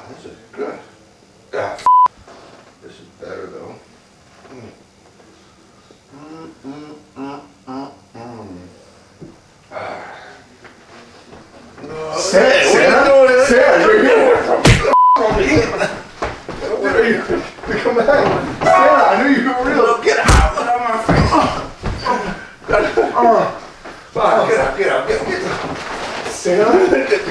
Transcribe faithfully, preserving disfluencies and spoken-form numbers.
This is good. Ah, this is better though. Mm. Mm, mm, mm, mm, mm. Ah. No, Santa, hey, Santa, what are you doing? Santa, you're here. What are you? Come back. Santa, I knew you were real. Get out! Get out of my face! Oh, Get out! Get out! Get out! Get out! Santa?